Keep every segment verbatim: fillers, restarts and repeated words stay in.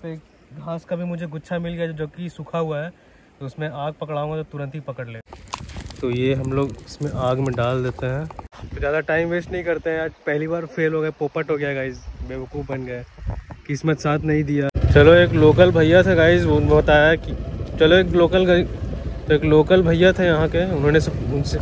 पे घास का भी मुझे गुच्छा मिल गया जो कि सूखा हुआ है, तो उसमें आग पकड़ाऊंगा तो तुरंत ही पकड़ ले। तो ये हम लोग इसमें आग में डाल देते हैं, तो ज़्यादा टाइम वेस्ट नहीं करते हैं। आज पहली बार फेल हो गए, पोपट हो गया गाइज, बेवकूफ़ बन गए, किस्मत साथ नहीं दिया। चलो एक लोकल भैया थे गाइज, वो बताया कि चलो एक लोकल तो एक लोकल भैया थे यहाँ के, उन्होंने सब उनसे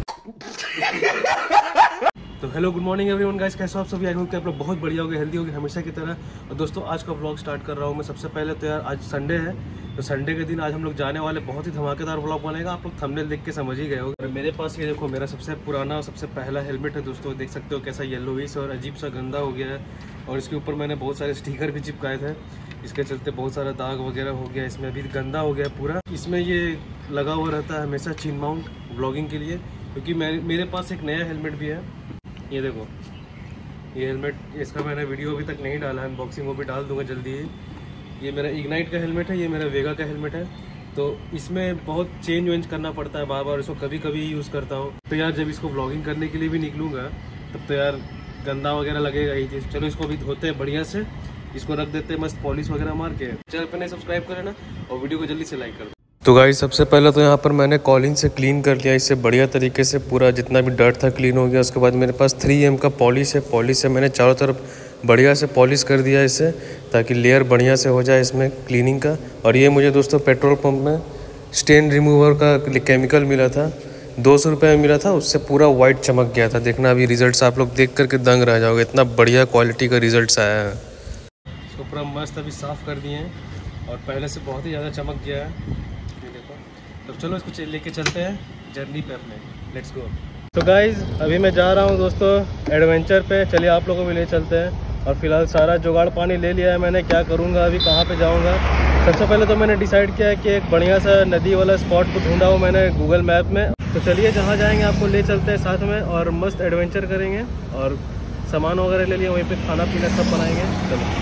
तो hello good morning everyone guys, कैसे हो आप सभी? आई होप कि आप लोग बहुत बढ़िया होगे, हेल्दी होगे हमेशा की तरह। और दोस्तों आज का व्लॉग स्टार्ट कर रहा हूँ मैं। सबसे पहले तो यार आज संडे है, तो संडे के दिन आज हम लोग जाने वाले, बहुत ही धमाकेदार व्लॉग बनेगा। आप लोग थंबनेल देख के समझ ही गए हो। मेरे पास ये देखो मेरा सबसे पुराना और सबसे पहला हेलमेट है दोस्तों, देख सकते हो कैसा येलोइश और अजीब सा गंदा हो गया है। और इसके ऊपर मैंने बहुत सारे स्टिकर भी चिपकाए थे, इसके चलते बहुत सारा दाग वगैरह हो गया, इसमें अभी गंदा हो गया पूरा। इसमें ये लगा हुआ रहता है हमेशा चीन माउंट ब्लॉगिंग के लिए, क्योंकि मेरे पास एक नया हेलमेट भी है। ये देखो ये हेलमेट, इसका मैंने वीडियो अभी तक नहीं डाला है, अनबॉक्सिंग वो भी डाल दूंगा जल्दी ही। ये मेरा इग्नाइट का हेलमेट है, ये मेरा वेगा का हेलमेट है। तो इसमें बहुत चेंज वेंज करना पड़ता है बार बार, इसको कभी कभी यूज़ करता हूँ। तो यार जब इसको ब्लॉगिंग करने के लिए भी निकलूँगा तब तो यार गंदा वगैरह लगेगा ही। चलो इसको अभी धोते हैं बढ़िया से, इसको रख देते हैं मस्त पॉलिश वगैरह मार के। चैनल पर नहीं सब्सक्राइब करें ना, और वीडियो को जल्दी से लाइक कर दो। तो गाइस सबसे पहले तो यहाँ पर मैंने कॉलिन से क्लीन कर लिया इससे बढ़िया तरीके से, पूरा जितना भी डर्ट था क्लीन हो गया। उसके बाद मेरे पास थ्री एम का पॉलिश है, पॉलिश से मैंने चारों तरफ बढ़िया से पॉलिश कर दिया इससे, ताकि लेयर बढ़िया से हो जाए इसमें क्लीनिंग का। और ये मुझे दोस्तों पेट्रोल पंप में स्टेन रिमूवर का केमिकल मिला था, दो सौ रुपये में मिला था, उससे पूरा वाइट चमक गया था। देखना अभी रिजल्ट्स आप लोग देख करके दंग रह जाओगे, इतना बढ़िया क्वालिटी का रिजल्ट्स आया है। इसको पूरा मस्त अभी साफ़ कर दिए हैं और पहले से बहुत ही ज़्यादा चमक गया है। तो चलो इसको लेके चलते हैं जर्नी पे अपने, लेट्स गो। तो गाइज अभी मैं जा रहा हूँ दोस्तों एडवेंचर पे, चलिए आप लोगों को भी ले चलते हैं। और फिलहाल सारा जुगाड़ पानी ले लिया है मैंने, क्या करूँगा अभी, कहाँ पे जाऊँगा। सबसे पहले तो मैंने डिसाइड किया है कि एक बढ़िया सा नदी वाला स्पॉट को ढूंढा हूँ मैंने गूगल मैप में। तो चलिए जहाँ जाएंगे आपको ले चलते हैं साथ में, और मस्त एडवेंचर करेंगे। और सामान वगैरह ले लिया, वहीं पर खाना पीना सब बनाएंगे। चलो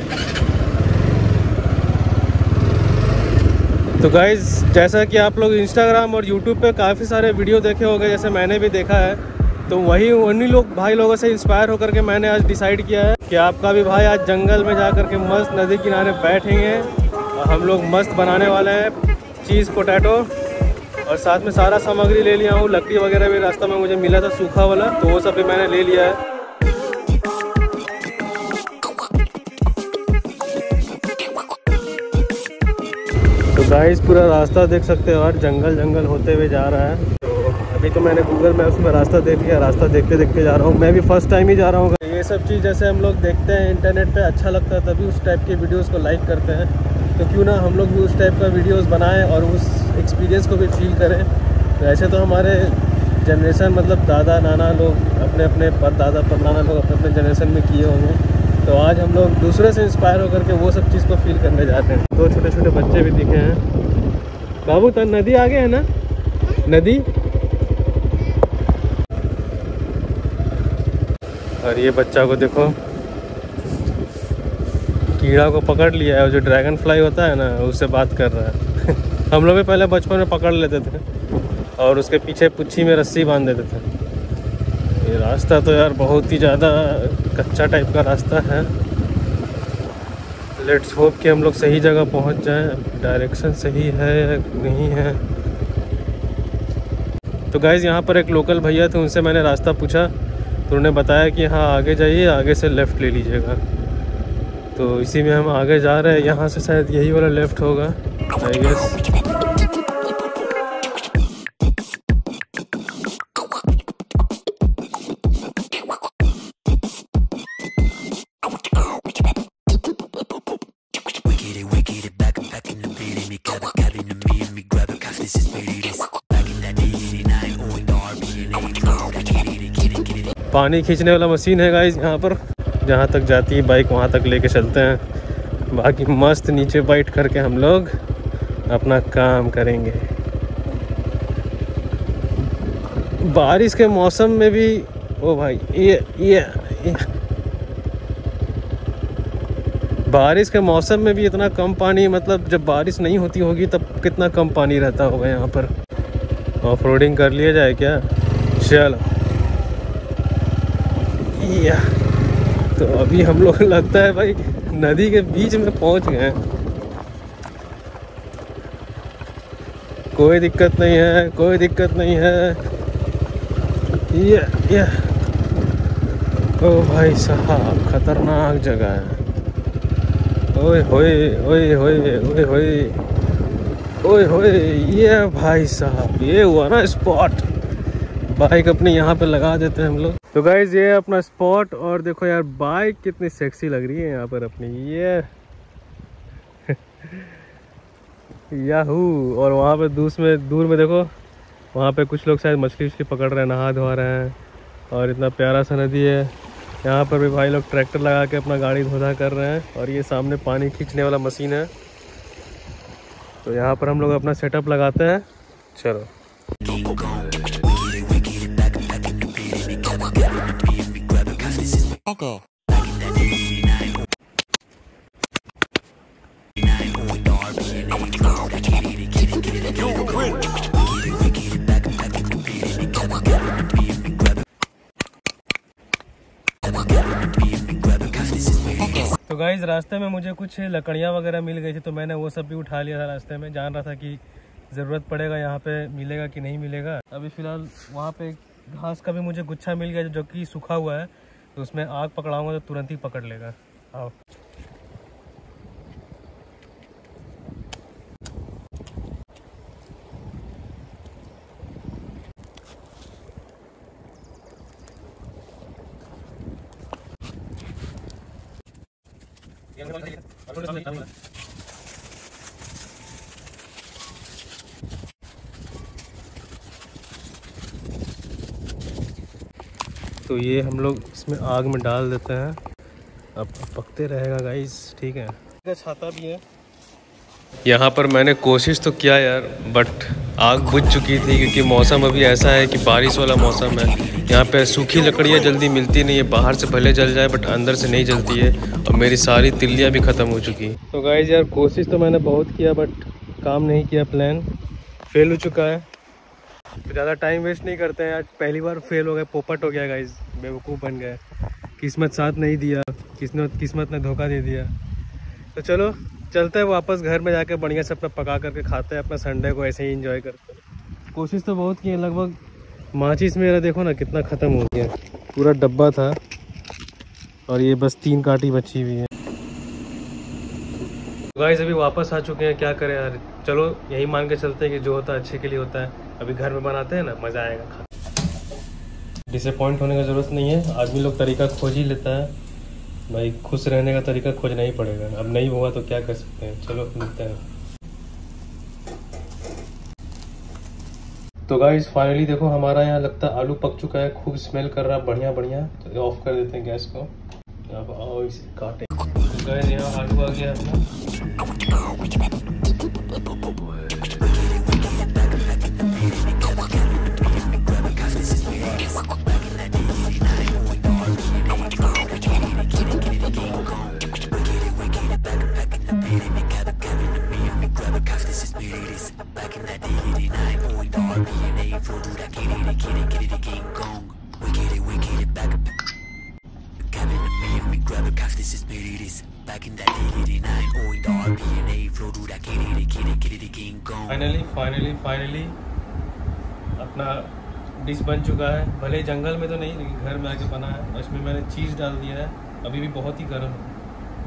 तो गाइज़ जैसा कि आप लोग इंस्टाग्राम और यूट्यूब पे काफ़ी सारे वीडियो देखे होंगे, जैसे मैंने भी देखा है, तो वही उन्हीं लोग भाई लोगों से इंस्पायर होकर के मैंने आज डिसाइड किया है कि आपका भी भाई आज जंगल में जा कर के मस्त नदी किनारे बैठेंगे और हम लोग मस्त बनाने वाले हैं चीज़ पोटैटो। और साथ में सारा सामग्री ले लिया हूँ, लकड़ी वगैरह भी रास्ता में मुझे मिला था सूखा वाला, तो वो सब भी मैंने ले लिया है। तो गाइस पूरा रास्ता देख सकते हो यार, जंगल जंगल होते हुए जा रहा है। तो अभी तो मैंने गूगल मैप्स में रास्ता देख लिया, रास्ता देखते देखते जा रहा हूँ। मैं भी फर्स्ट टाइम ही जा रहा हूँ। ये सब चीज़ जैसे हम लोग देखते हैं इंटरनेट पे, अच्छा लगता है, तभी उस टाइप के वीडियोस को लाइक करते हैं। तो क्यों ना हम लोग भी उस टाइप का वीडियोस बनाएं और उस एक्सपीरियंस को भी फील करें। तो ऐसे तो हमारे जनरेशन मतलब दादा नाना लोग अपने अपने परदादा परनाना लोग अपने अपने जनरेशन में किए होंगे, तो आज हम लोग दूसरे से इंस्पायर होकर के वो सब चीज़ को फील करने जाते हैं। दो छोटे छोटे बच्चे भी दिखे हैं। बाबू तो नदी आगे है ना, नदी। और ये बच्चा को देखो, कीड़ा को पकड़ लिया है, जो ड्रैगन फ्लाई होता है ना, उससे बात कर रहा है। हम लोग भी पहले बचपन में पकड़ लेते थे और उसके पीछे पुच्छी में रस्सी बांध देते थे। ये रास्ता तो यार बहुत ही ज़्यादा कच्चा टाइप का रास्ता है। लेट्स होप कि हम लोग सही जगह पहुंच जाएं। डायरेक्शन सही है या नहीं है। तो गाइज़ यहाँ पर एक लोकल भैया थे, उनसे मैंने रास्ता पूछा, तो उन्होंने बताया कि हाँ आगे जाइए, आगे से लेफ़्ट ले लीजिएगा। तो इसी में हम आगे जा रहे हैं, यहाँ से शायद यही वाला लेफ़्ट होगा आई गेस। पानी खींचने वाला मशीन है गाइस यहाँ पर, जहाँ तक जाती है बाइक वहाँ तक लेके चलते हैं। बाकी मस्त नीचे बैठ करके हम लोग अपना काम करेंगे। बारिश के मौसम में भी ओ भाई ये ये, ये बारिश के मौसम में भी इतना कम पानी, मतलब जब बारिश नहीं होती होगी तब कितना कम पानी रहता होगा यहाँ पर। ऑफ रोडिंग कर लिया जाए क्या? चलो या तो अभी हम लोग लगता है भाई नदी के बीच में पहुंच गए हैं। कोई दिक्कत नहीं है, कोई दिक्कत नहीं है। ये ये ओ भाई साहब, खतरनाक जगह है। ओए होए ओए होए ओए होए ओए होए, ये भाई साहब, ये हुआ ना स्पॉट। बाइक अपनी यहाँ पे लगा देते हैं हम लोग। तो गाइज ये अपना स्पॉट, और देखो यार बाइक कितनी सेक्सी लग रही है यहाँ पर अपनी, ये याहू। और वहाँ पे दूर में दूर में देखो, वहाँ पे कुछ लोग शायद मछली उछली पकड़ रहे हैं, नहा धो रहे हैं। और इतना प्यारा सा नदी है। यहाँ पर भी भाई लोग ट्रैक्टर लगा के अपना गाड़ी धोधा कर रहे हैं। और ये सामने पानी खींचने वाला मशीन है। तो यहाँ पर हम लोग अपना सेटअप लगाते हैं। चलो okay. तो गाइज रास्ते में मुझे कुछ लकड़ियाँ वगैरह मिल गई थी, तो मैंने वो सब भी उठा लिया था रास्ते में। जान रहा था कि ज़रूरत पड़ेगा, यहाँ पे मिलेगा कि नहीं मिलेगा। अभी फ़िलहाल वहाँ पे घास का भी मुझे गुच्छा मिल गया जो कि सूखा हुआ है, तो उसमें आग पकड़ाऊँगा तो तुरंत ही पकड़ लेगा। आओ तो ये हम लोग इसमें आग में डाल देते हैं। अब पकते रहेगा गाइस, ठीक है। छाता भी है यहाँ पर। मैंने कोशिश तो किया यार, बट आग बुझ चुकी थी, क्योंकि मौसम अभी ऐसा है कि बारिश वाला मौसम है। यहाँ पे सूखी लकड़ियाँ जल्दी मिलती नहीं है, बाहर से भले जल जाए बट अंदर से नहीं जलती है। और मेरी सारी तिल्लियाँ भी ख़त्म हो चुकी। तो गाइस यार कोशिश तो मैंने बहुत किया, बट काम नहीं किया, प्लान फेल हो चुका है। तो ज़्यादा टाइम वेस्ट नहीं करते हैं। आज पहली बार फेल हो गए, पोपट हो गया गाइस, बेवकूफ़ बन गए। किस्मत साथ नहीं दिया, किस्मत किस्मत ने धोखा दे दिया। तो चलो चलते हैं वापस घर में, जाके बढ़िया से अपना पका करके खाते हैं, अपना संडे को ऐसे ही एंजॉय करते हैं। कोशिश तो बहुत की है, लगभग माचिस मेरा देखो ना कितना ख़त्म हो गया, पूरा डब्बा था। और ये बस तीन काटी बची हुई है। गाइस अभी वापस आ चुके हैं, क्या करें यार। चलो यही मान के चलते हैं कि जो होता है अच्छे के लिए होता है। अभी घर में बनाते हैं ना, मज़ा आएगा खा। डिसअपॉइंट होने का ज़रूरत नहीं है, आदमी लोग तरीका खोज ही लेता है भाई। खुश रहने का तरीका खोजना ही पड़ेगा। अब नहीं हुआ तो क्या कर सकते हैं, चलो मिलते हैं। तो गाइस फाइनली देखो हमारा यहाँ लगता है आलू पक चुका है, खूब स्मेल कर रहा है बढ़िया बढ़िया। तो ऑफ कर देते हैं गैस को। अब आओ इसे काटें। तो गाइस यहाँ आलू आ गया अपना। फाइनली फाइनली फाइनली अपना डिश बन चुका है। भले जंगल में तो नहीं, लेकिन घर में आके बना है। इसमें मैंने चीज़ डाल दिया है, अभी भी बहुत ही गर्म है।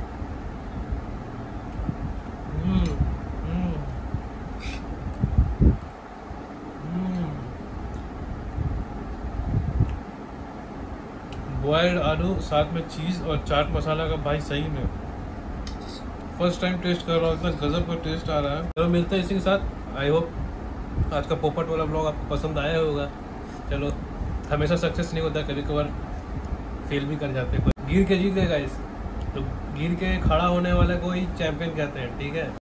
बॉयल्ड आलू साथ में चीज़ और चाट मसाला का, भाई सही में फर्स्ट टाइम टेस्ट कर रहा हूँ, इतना गजब का टेस्ट आ रहा है। चलो मिलते हैं इसी के साथ। आई होप आज का पोपट वाला ब्लॉग आपको पसंद आया होगा। चलो हमेशा सक्सेस नहीं होता, कभी कभार फेल भी कर जाते हैं। गिर के जीत गए गाइस, तो गिर के खड़ा होने वाले को ही चैंपियन कहते हैं, ठीक है।